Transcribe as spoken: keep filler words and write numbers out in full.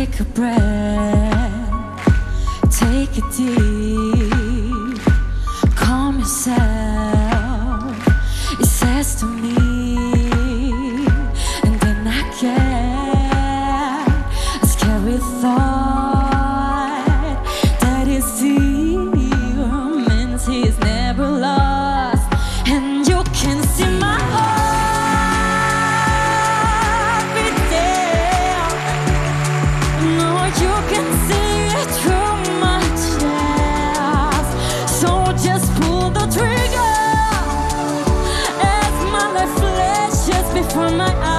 Take a breath, take it deep, calm yourself, it says to me, and then I get a scary thought that his demons he's never lost, and you can see my heart beating. No, you can see it through my chest, so just pull the trigger as my life flashes before my eyes.